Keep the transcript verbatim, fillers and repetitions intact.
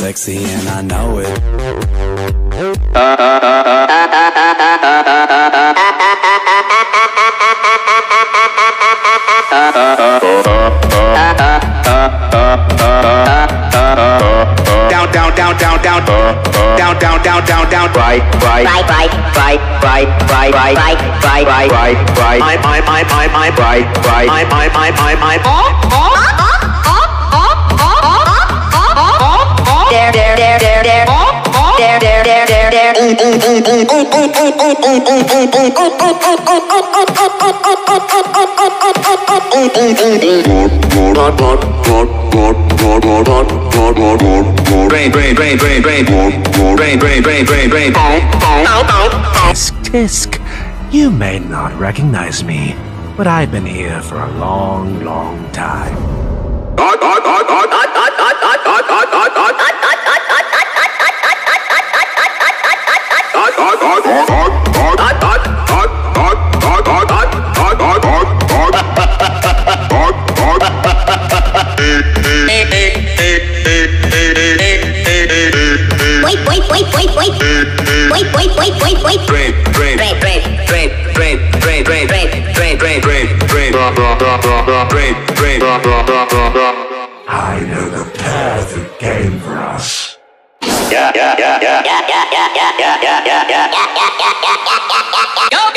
sexy and I know it. Down, down, down, down, down, down, down, down, down, down, right, right, right, right, right, right, right, right, right, right, right, right, my, my, my, my, my, right, right, my, my, my, my, my, there, there, there, there, there, there, there, there, there, there. Brain, brain, brain, brain, brain, brain, brain, brain, brain, brain. Tisk, tisk. You may not recognize me, but I've been here for a long, long time. Wait, wait, wait, wait, wait. Wait, wait, wait, wait, wait. Brain, brain, brain, brain, brain, brain, brain, brain, brain, brain, brain, brain, brain, brain, brain. I know the path it came for us. Yeah, yeah, yeah, yeah, yeah, yeah, yeah, yeah, yeah, yeah, yeah, yeah, yeah, yeah, yeah, yeah, yeah.